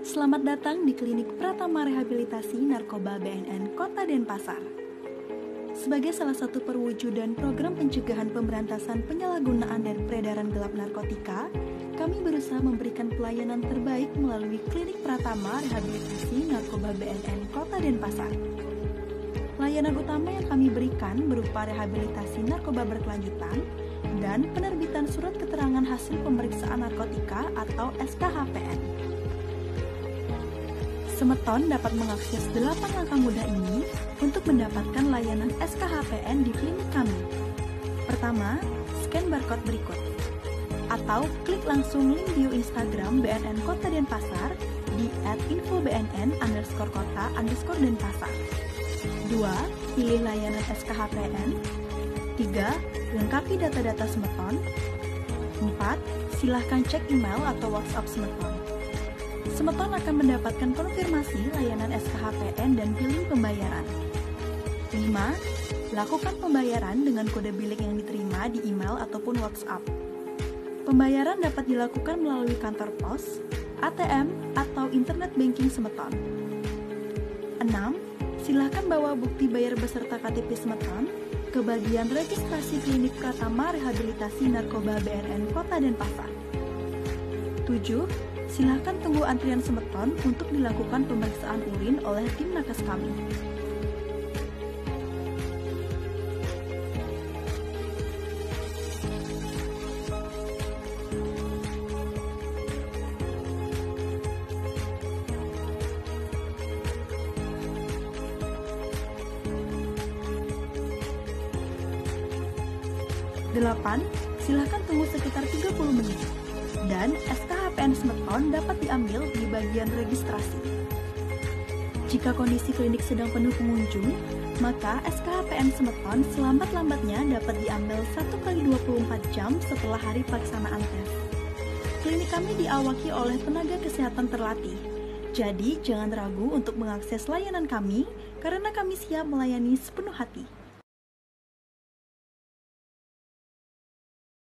Selamat datang di Klinik Pratama Rehabilitasi Narkoba BNN Kota Denpasar. Sebagai salah satu perwujudan program pencegahan pemberantasan penyalahgunaan dan peredaran gelap narkotika, kami berusaha memberikan pelayanan terbaik melalui Klinik Pratama Rehabilitasi Narkoba BNN Kota Denpasar. Layanan utama yang kami berikan berupa rehabilitasi narkoba berkelanjutan dan penerbitan surat keterangan hasil pemeriksaan narkotika atau SKHPN. Semeton dapat mengakses 8 langkah mudah ini untuk mendapatkan layanan SKHPN di klinik kami. Pertama, scan barcode berikut. Atau klik langsung link bio Instagram BNN Kota Denpasar di @info_bnn_kota_denpasar. 2. Pilih layanan SKHPN. 3. Lengkapi data-data Semeton. 4. Silahkan cek email atau WhatsApp Semeton. Semeton akan mendapatkan konfirmasi layanan SKHPN dan billing pembayaran. 5. Lakukan pembayaran dengan kode billing yang diterima di email ataupun WhatsApp. Pembayaran dapat dilakukan melalui kantor pos, ATM, atau internet banking Semeton. 6. Silakan bawa bukti bayar beserta KTP Semeton ke bagian registrasi Klinik Pratama Rehabilitasi Narkoba BNN Kota Denpasar. 7. Silakan tunggu antrian Semeton untuk dilakukan pemeriksaan urin oleh tim nakes kami. Delapan, silakan tunggu sekitar 30 menit. Dan SKHPN Semeton dapat diambil di bagian registrasi. Jika kondisi klinik sedang penuh pengunjung, maka SKHPN Semeton selambat-lambatnya dapat diambil 1x24 jam setelah hari pelaksanaan tes. Klinik kami diawaki oleh tenaga kesehatan terlatih, jadi jangan ragu untuk mengakses layanan kami karena kami siap melayani sepenuh hati.